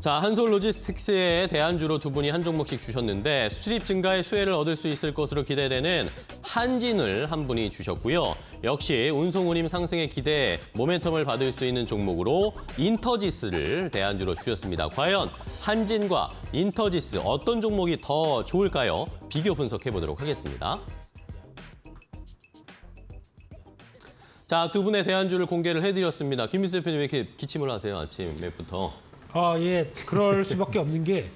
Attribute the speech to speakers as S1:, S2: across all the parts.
S1: 자, 한솔로지스틱스의 대안주로 두 분이 한 종목씩 주셨는데 수출입 증가에 수혜를 얻을 수 있을 것으로 기대되는 한진을 한 분이 주셨고요. 역시 운송 운임 상승에 기대해 모멘텀을 받을 수 있는 종목으로 인터지스를 대안주로 주셨습니다. 과연 한진과 인터지스 어떤 종목이 더 좋을까요? 비교 분석해 보도록 하겠습니다. 자, 두 분의 대안주를 공개를 해드렸습니다. 김민수 대표님 왜 이렇게 기침을 하세요? 아침부터.
S2: 예, 그럴 수밖에 없는 게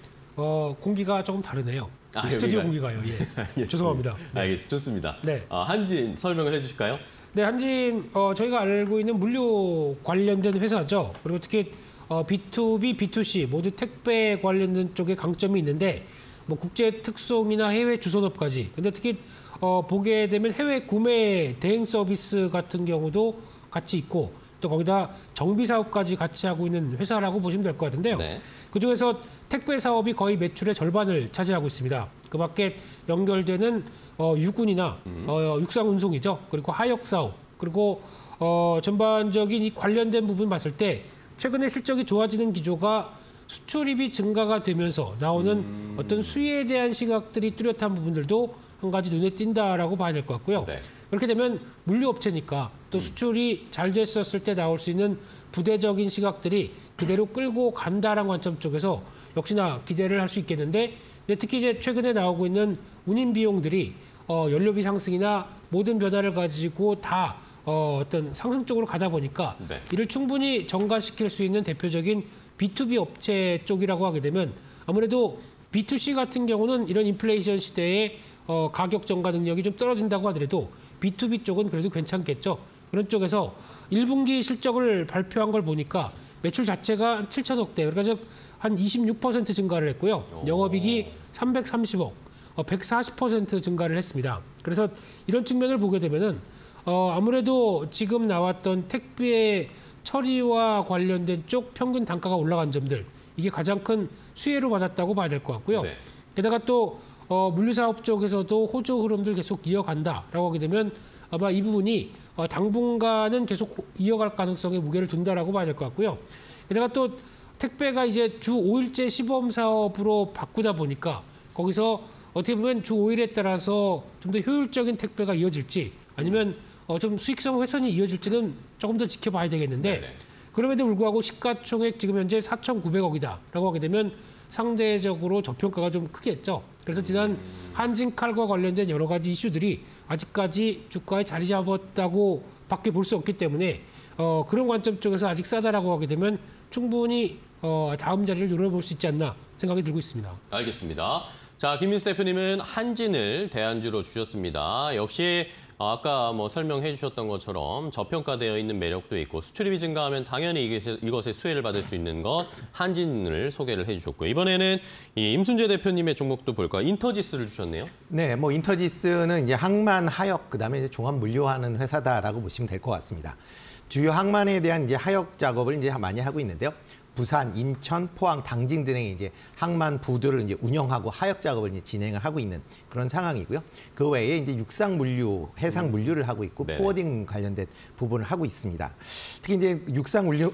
S2: 공기가 조금 다르네요. 스튜디오 공기가요. 예. 죄송합니다.
S1: 네. 알겠습니다. 좋습니다.
S2: 네.
S1: 한진 설명을 해주실까요?
S2: 네, 한진 저희가 알고 있는 물류 관련된 회사죠. 그리고 특히 B2B, B2C 모두 택배 관련된 쪽에 강점이 있는데 뭐 국제 특송이나 해외 주선업까지. 근데 특히 보게 되면 해외 구매 대행 서비스 같은 경우도 같이 있고 또 거기다 정비 사업까지 같이 하고 있는 회사라고 보시면 될 것 같은데요.
S1: 네.
S2: 그중에서 택배 사업이 거의 매출의 절반을 차지하고 있습니다. 그 밖에 연결되는 유군이나 육상 운송이죠. 그리고 하역 사업, 그리고 전반적인 이 관련된 부분 봤을 때 최근에 실적이 좋아지는 기조가 수출입이 증가가 되면서 나오는 어떤 수혜에 대한 시각들이 뚜렷한 부분들도 한 가지 눈에 띈다라고 봐야 될 것 같고요.
S1: 네.
S2: 그렇게 되면 물류업체니까 또 수출이 잘 됐었을 때 나올 수 있는 부대적인 시각들이 그대로 끌고 간다라는 관점 쪽에서 역시나 기대를 할 수 있겠는데, 특히 이제 최근에 나오고 있는 운임 비용들이 연료비 상승이나 모든 변화를 가지고 다 어떤 상승 쪽으로 가다 보니까
S1: 네.
S2: 이를 충분히 전가시킬 수 있는 대표적인 B2B 업체 쪽이라고 하게 되면 아무래도 B2C 같은 경우는 이런 인플레이션 시대에 가격 전가 능력이 좀 떨어진다고 하더라도 B2B 쪽은 그래도 괜찮겠죠. 그런 쪽에서 1분기 실적을 발표한 걸 보니까 매출 자체가 7천억 대, 그러니까 즉 한 26% 증가를 했고요. 영업이익이 330억, 140% 증가를 했습니다. 그래서 이런 측면을 보게 되면은 아무래도 지금 나왔던 택배 처리와 관련된 쪽 평균 단가가 올라간 점들, 이게 가장 큰 수혜로 받았다고 봐야 될 것 같고요.
S1: 네.
S2: 게다가 또 물류사업 쪽에서도 호조 흐름들 계속 이어간다라고 하게 되면 아마 이 부분이 당분간은 계속 이어갈 가능성에 무게를 둔다라고 봐야 될 것 같고요. 게다가 또 택배가 이제 주 5일제 시범 사업으로 바꾸다 보니까 거기서 어떻게 보면 주 5일에 따라서 좀 더 효율적인 택배가 이어질지 아니면 좀 수익성 훼손이 이어질지는 조금 더 지켜봐야 되겠는데,
S1: 네네.
S2: 그럼에도 불구하고 시가총액 지금 현재 4,900억이다라고 하게 되면 상대적으로 저평가가 좀 크겠죠. 그래서 지난 한진칼과 관련된 여러 가지 이슈들이 아직까지 주가에 자리 잡았다고 밖에 볼 수 없기 때문에 그런 관점 쪽에서 아직 싸다라고 하게 되면 충분히 다음 자리를 노려볼 수 있지 않나 생각이 들고 있습니다.
S1: 알겠습니다. 자, 김민수 대표님은 한진을 대안주로 주셨습니다. 역시 아까 설명해 주셨던 것처럼 저평가되어 있는 매력도 있고 수출입이 증가하면 당연히 이것의 수혜를 받을 수 있는 것 한진을 소개를 해주셨고요. 이번에는 이 임순재 대표님의 종목도 볼까요? 인터지스를 주셨네요.
S3: 네, 인터지스는 이제 항만, 하역, 그다음에 이제 종합 물류하는 회사다라고 보시면 될 것 같습니다. 주요 항만에 대한 이제 하역 작업을 이제 많이 하고 있는데요. 부산, 인천, 포항, 당진 등의 이제 항만 부두를 이제 운영하고 하역 작업을 이제 진행을 하고 있는 그런 상황이고요. 그 외에 이제 육상 물류, 해상 물류를 하고 있고
S1: 네.
S3: 포워딩 관련된 부분을 하고 있습니다. 특히 이제 육상 물류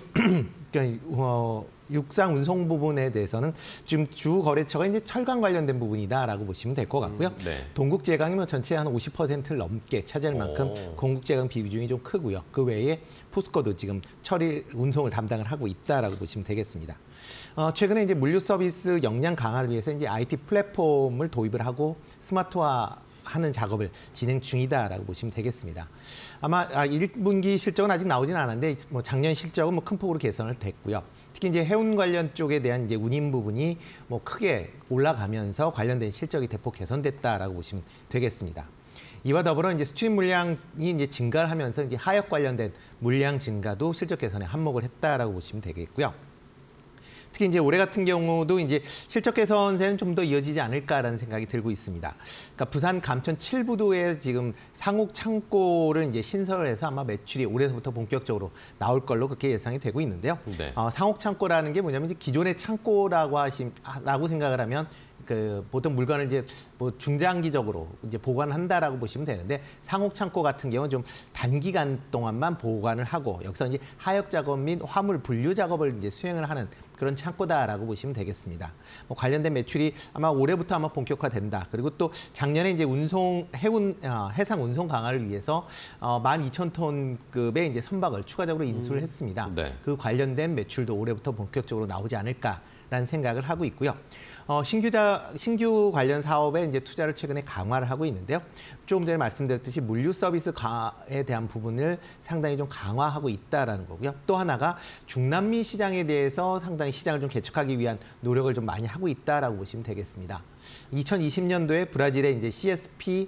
S3: 육상 운송 부분에 대해서는 지금 주 거래처가 이제 철강 관련된 부분이다라고 보시면 될 것 같고요.
S1: 네.
S3: 동국제강이 전체 한 50%를 넘게 차지할 만큼 동국제강 비중이 좀 크고요. 그 외에 포스코도 지금 처리 운송을 담당을 하고 있다라고 보시면 되겠습니다. 최근에 이제 물류 서비스 역량 강화를 위해서 이제 IT 플랫폼을 도입을 하고 스마트화하는 작업을 진행 중이다라고 보시면 되겠습니다. 아마 1분기 실적은 아직 나오진 않았는데 작년 실적은 큰 폭으로 개선을 됐고요. 특히 이제 해운 관련 쪽에 대한 이제 운임 부분이 크게 올라가면서 관련된 실적이 대폭 개선됐다라고 보시면 되겠습니다. 이와 더불어 이제 수출입 물량이 이제 증가를 하면서 이제 하역 관련된 물량 증가도 실적 개선에 한몫을 했다라고 보시면 되겠고요. 특히 이제 올해 같은 경우도 이제 실적 개선세는 좀 더 이어지지 않을까라는 생각이 들고 있습니다. 그러니까 부산 감천 7부두에 지금 상옥 창고를 이제 신설을 해서 아마 매출이 올해서부터 본격적으로 나올 걸로 그렇게 예상이 되고 있는데요.
S1: 네.
S3: 상옥 창고라는 게 뭐냐면 이제 기존의 창고라고 생각을 하면 보통 물건을 이제 중장기적으로 이제 보관한다라고 보시면 되는데, 상옥 창고 같은 경우는 좀 단기간 동안만 보관을 하고 여기서 이제 하역 작업 및 화물 분류 작업을 이제 수행을 하는 그런 창고다라고 보시면 되겠습니다. 뭐 관련된 매출이 아마 올해부터 아마 본격화된다. 그리고 또 작년에 이제 해상 운송 강화를 위해서 12,000톤급의 이제 선박을 추가적으로 인수를 했습니다.
S1: 네.
S3: 그 관련된 매출도 올해부터 본격적으로 나오지 않을까라는 생각을 하고 있고요. 신규 관련 사업에 이제 투자를 최근에 강화를 하고 있는데요. 조금 전에 말씀드렸듯이 물류 서비스에 대한 부분을 상당히 좀 강화하고 있다라는 거고요. 또 하나가 중남미 시장에 대해서 상당히 시장을 좀 개척하기 위한 노력을 좀 많이 하고 있다라고 보시면 되겠습니다. 2020년도에 브라질의 이제 CSP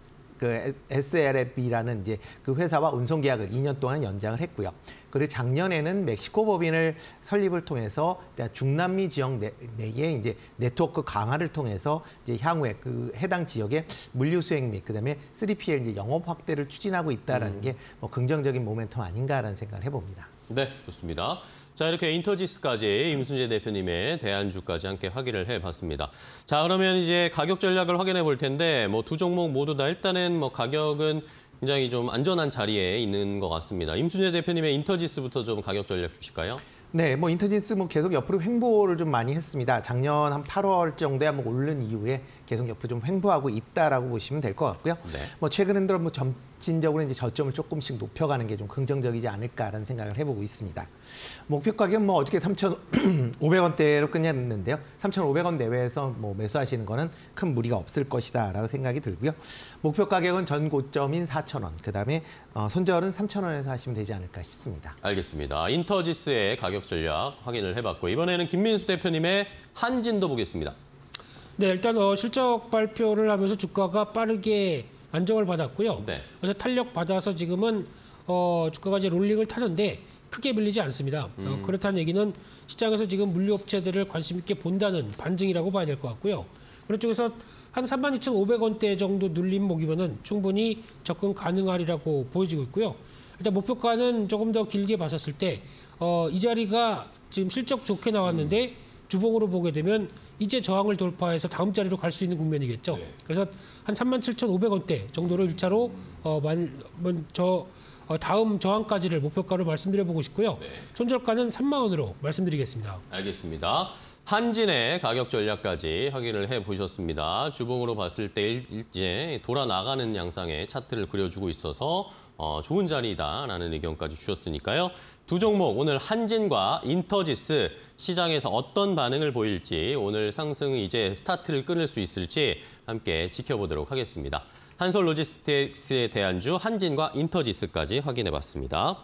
S3: SLF이라는 이제 그 회사와 운송 계약을 2년 동안 연장을 했고요. 그리고 작년에는 멕시코 법인을 설립을 통해서 중남미 지역 내에 이제 네트워크 강화를 통해서 이제 향후에 그 해당 지역의 물류 수행 및 그다음에 3PL 이제 영업 확대를 추진하고 있다라는 게 뭐 긍정적인 모멘텀 아닌가라는 생각을 해봅니다.
S1: 네, 좋습니다. 자, 이렇게 인터지스까지 임순재 대표님의 대안주까지 함께 확인을 해봤습니다. 자, 그러면 이제 가격 전략을 확인해 볼 텐데 뭐 두 종목 모두 다 일단은 뭐 가격은 굉장히 좀 안전한 자리에 있는 것 같습니다. 임순재 대표님의 인터지스부터 좀 가격 전략 주실까요?
S3: 네, 뭐 인터지스 뭐 계속 옆으로 횡보를 좀 많이 했습니다. 작년 한 8월 정도에 한번 오른 이후에 계속 옆으로 좀 횡보하고 있다라고 보시면 될 것 같고요.
S1: 네.
S3: 뭐 최근엔 들어 뭐 점진적으로 이제 저점을 조금씩 높여가는 게 좀 긍정적이지 않을까라는 생각을 해보고 있습니다. 목표 가격은 뭐 어저께 3,500원대로 끝냈는데요. 3,500원 내외에서 뭐 매수하시는 거는 큰 무리가 없을 것이다라고 생각이 들고요. 목표 가격은 전 고점인 4,000원, 그다음에 손절은 3,000원에서 하시면 되지 않을까 싶습니다.
S1: 알겠습니다. 인터지스의 가격 전략 확인을 해봤고 이번에는 김민수 대표님의 한진도 보겠습니다.
S2: 네, 일단 실적 발표를 하면서 주가가 빠르게 안정을 받았고요.
S1: 네.
S2: 그래서 탄력 받아서 지금은 주가가 이제 롤링을 타는데 크게 밀리지 않습니다. 그렇다는 얘기는 시장에서 지금 물류업체들을 관심 있게 본다는 반증이라고 봐야 될 것 같고요. 그런 쪽에서 한 32,500원대 정도 눌림목이면은 충분히 접근 가능하리라고 보여지고 있고요. 일단 목표가는 조금 더 길게 봤었을 때 이 자리가 지금 실적 좋게 나왔는데 주봉으로 보게 되면 이제 저항을 돌파해서 다음 자리로 갈 수 있는 국면이겠죠.
S1: 네.
S2: 그래서 한 37,500원대 정도로 1차로 다음 저항까지를 목표가로 말씀드려보고 싶고요.
S1: 네.
S2: 손절가는 3만 원으로 말씀드리겠습니다.
S1: 알겠습니다. 한진의 가격 전략까지 확인을 해보셨습니다. 주봉으로 봤을 때 이제 돌아 나가는 양상의 차트를 그려주고 있어서 좋은 자리다라는 의견까지 주셨으니까요. 두 종목 오늘 한진과 인터지스 시장에서 어떤 반응을 보일지 오늘 상승이 이제 스타트를 끊을 수 있을지 함께 지켜보도록 하겠습니다. 한솔로지스틱스의 대안주 한진과 인터지스까지 확인해봤습니다.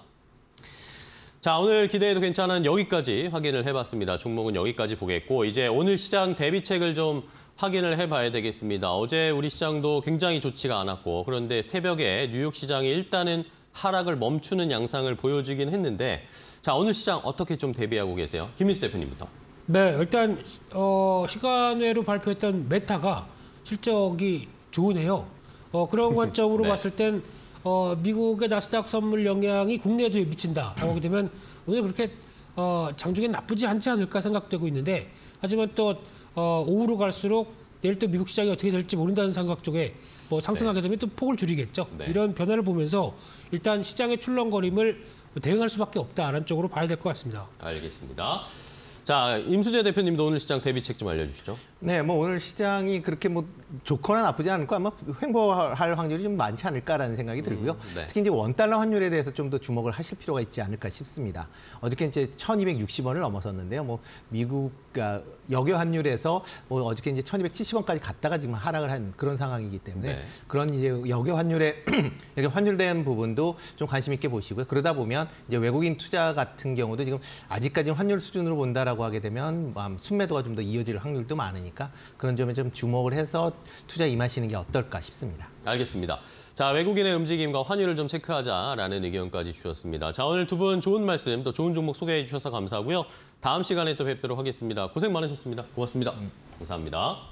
S1: 자, 오늘 기대해도 괜찮은 여기까지 확인을 해봤습니다. 종목은 여기까지 보겠고 이제 오늘 시장 대비책을 좀 확인을 해봐야 되겠습니다. 어제 우리 시장도 굉장히 좋지가 않았고 그런데 새벽에 뉴욕 시장이 일단은 하락을 멈추는 양상을 보여주긴 했는데 자, 오늘 시장 어떻게 좀 대비하고 계세요? 김민수 대표님부터.
S2: 네, 일단 시간외로 발표했던 메타가 실적이 좋으네요. 그런 관점으로
S1: 네.
S2: 봤을 땐 미국의 나스닥 선물 영향이 국내에도 미친다. 하게 되면 오늘 그렇게 장중에 나쁘지 않지 않을까 생각되고 있는데 하지만 또 오후로 갈수록 내일 또 미국 시장이 어떻게 될지 모른다는 생각 쪽에 상승하게 되면 또 폭을 줄이겠죠.
S1: 네.
S2: 이런 변화를 보면서 일단 시장의 출렁거림을 대응할 수밖에 없다라는 쪽으로 봐야 될 것 같습니다.
S1: 알겠습니다. 자, 임순재 대표님도 오늘 시장 대비책 좀 알려주시죠.
S3: 네, 뭐 오늘 시장이 그렇게 뭐 좋거나 나쁘지 않을까 아마 횡보할 확률이 좀 많지 않을까라는 생각이 들고요.
S1: 네.
S3: 특히 이제 원달러 환율에 대해서 좀 더 주목을 하실 필요가 있지 않을까 싶습니다. 어저께 이제 1,260원을 넘어섰는데요. 뭐 미국 여교 환율에서 뭐 어저께 이제 1,270원까지 갔다가 지금 하락을 한 그런 상황이기 때문에
S1: 네.
S3: 그런 이제 여교 환율에 여기 환율된 부분도 좀 관심 있게 보시고요. 그러다 보면 이제 외국인 투자 같은 경우도 지금 아직까지 환율 수준으로 본다라고 하게 되면 순매도가 좀 더 이어질 확률도 많으니까 그런 점에 좀 주목을 해서 투자 임하시는 게 어떨까 싶습니다.
S1: 알겠습니다. 자, 외국인의 움직임과 환율을 좀 체크하자라는 의견까지 주셨습니다. 자, 오늘 두 분 좋은 말씀, 또 좋은 종목 소개해 주셔서 감사하고요. 다음 시간에 또 뵙도록 하겠습니다. 고생 많으셨습니다. 고맙습니다. 감사합니다.